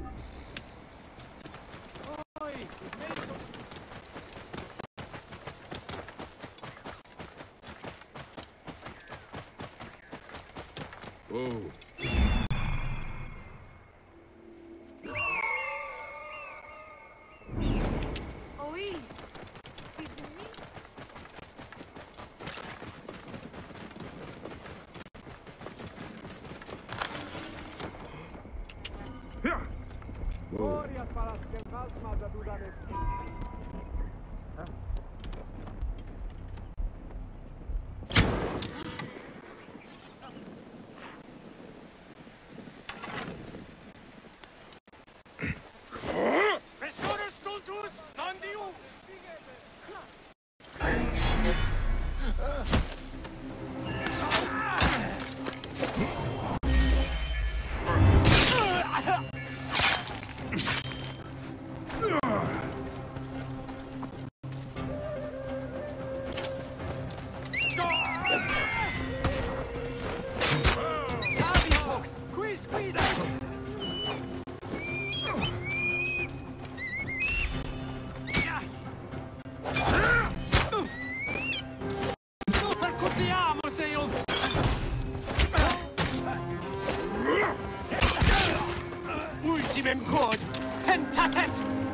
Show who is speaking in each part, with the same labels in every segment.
Speaker 1: Oh.
Speaker 2: Oui. Cuisinier.
Speaker 3: Glorias para las que más ayudan.
Speaker 4: Ultimem cod! Tentatet!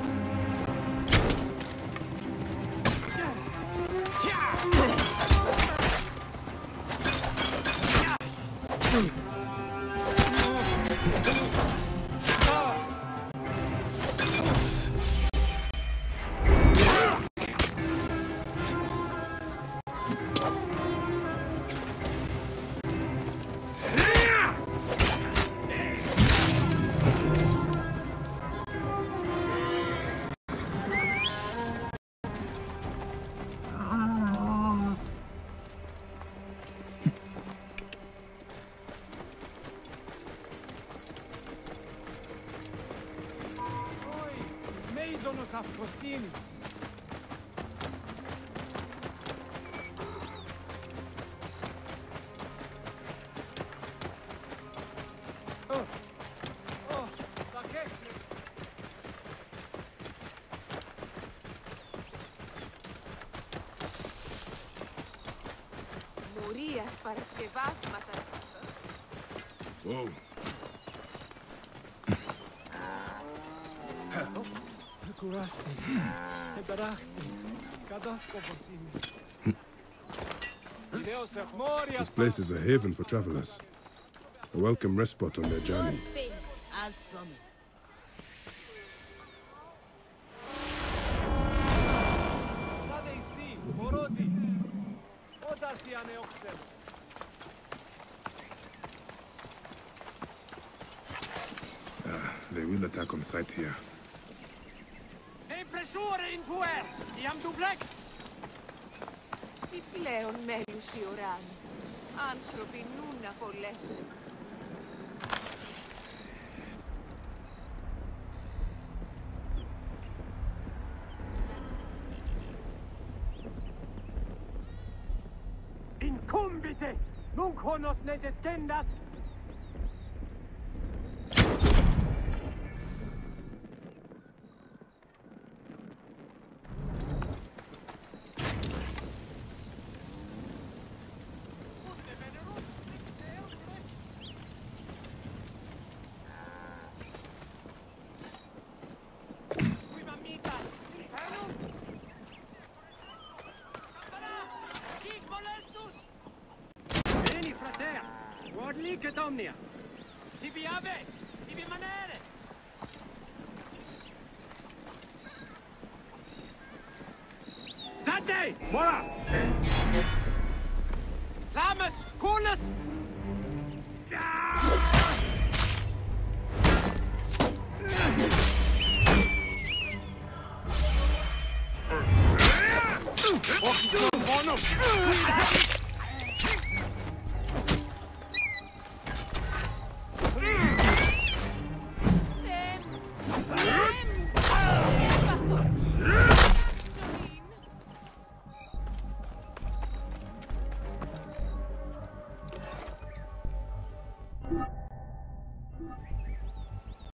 Speaker 3: Son los afrosinis.
Speaker 2: Μορίας παρασκευάσματα.
Speaker 1: Whoa.
Speaker 3: Κουράστη, εμπεράχτη, κατάσκοπος είναι.
Speaker 1: This place is a haven for travelers. A welcome respite on their journey.
Speaker 5: As promised.
Speaker 3: Στάτε ιστή, μωρότη, όταν σι ανεόξε.
Speaker 1: They will attack on sight here.
Speaker 4: Impressore in puer! Iam duplex!
Speaker 2: Τι πλέον μέλους οι ουράνοι. Άνθρωποι νουν να κολλέσουν.
Speaker 4: Incumbite! Nunc honos ne descendas! Licet omnia! Tibi ave! Tibi manere! State! Mora! Lames! Coolus!